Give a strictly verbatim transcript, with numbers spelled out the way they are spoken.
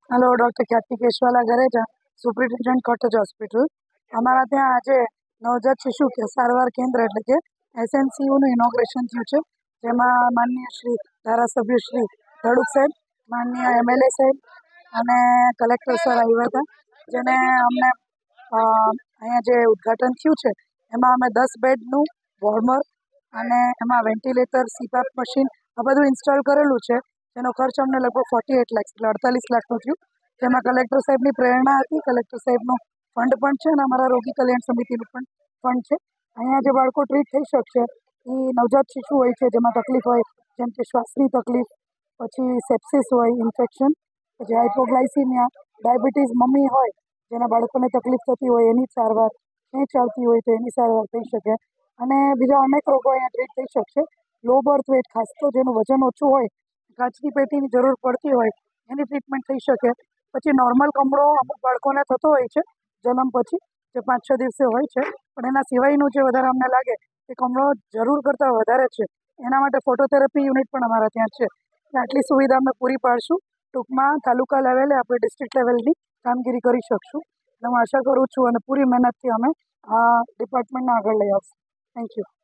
Hello, doctor Khyati Keshwala Gareja, superintendent cottage hospital. અમારા ત્યાં આજે નવજાત શિશુ કે સારવાર કેન્દ્ર એટલે કે એસએનસીયુનું ઇનોગ્રેશન થયું છે, જેમાં માનનીય શ્રી ધારાસભ્ય શ્રી ધડુક સાહેબ, માનનીય એમએલએ સાહેબ અને કલેક્ટર સર આવ્યા હતા, જેને અમને અહીંયા જે ઉદ્ઘાટન થયું છે એમાં અમે દસ બેડનું વોર્મર અને એમાં વેન્ટિલેટર, સીપાપ મશીન આ બધું ઇન્સ્ટોલ કરેલું છે, જેનો ખર્ચ અમને લગભગ ફોર્ટી એટ લાખ એટલે અડતાલીસ લાખનું થયું, જેમાં કલેક્ટર સાહેબની પ્રેરણા હતી, કલેક્ટર સાહેબનું ફંડ પણ છે અને અમારા રોગી કલ્યાણ સમિતિનું પણ ફંડ છે। અહીંયા જે બાળકો ટ્રીટ થઈ શકશે એ નવજાત શિશુ હોય છે, જેમાં તકલીફ હોય જેમ કે શ્વાસની તકલીફ, પછી સેપ્સિસ હોય, ઇન્ફેક્શન, પછી હાઇપોગ્લાયસીમિયા, ડાયાબિટીસ મમ્મી હોય જેના બાળકોને તકલીફ થતી હોય એની સારવાર, ખેંચ આવતી હોય તો એની સારવાર થઈ શકે અને બીજા અનેક રોગો અહીંયા ટ્રીટ થઈ શકશે। લો બર્થ વેટ, ખાસ તો જેનું વજન ઓછું હોય, કાચની પેટીની જરૂર પડતી હોય એની ટ્રીટમેન્ટ થઈ શકે। પછી નોર્મલ કમળો અમુક બાળકોને થતો હોય છે જન્મ પછી, જે પાંચ છ દિવસે હોય છે, પણ એના સિવાયનું જે વધારે અમને લાગે એ કમળો જરૂર કરતાં વધારે છે, એના માટે ફોટોથેરાપી યુનિટ પણ અમારા ત્યાં છે। આટલી સુવિધા અમે પૂરી પાડશું। ટૂંકમાં તાલુકા લેવલે આપણે ડિસ્ટ્રિક્ટ લેવલની કામગીરી કરી શકશું અને હું આશા કરું છું અને પૂરી મહેનતથી અમે આ ડિપાર્ટમેન્ટને આગળ લઈ આવશું। Thank you.